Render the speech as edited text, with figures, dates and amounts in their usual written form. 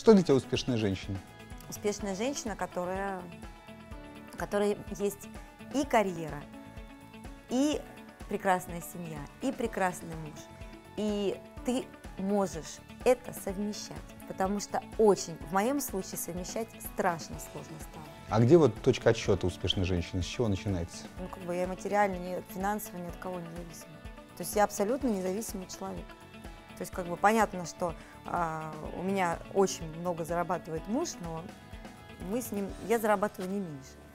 Что для тебя успешная женщина? Успешная женщина, которая есть и карьера, и прекрасная семья, и прекрасный муж. И ты можешь это совмещать, потому что в моем случае совмещать страшно сложно стало. А где вот точка отсчета успешной женщины? С чего начинается? Я материально, финансово ни от кого не зависима. То есть я абсолютно независимый человек. То есть понятно, что у меня очень много зарабатывает муж, но я зарабатываю не меньше.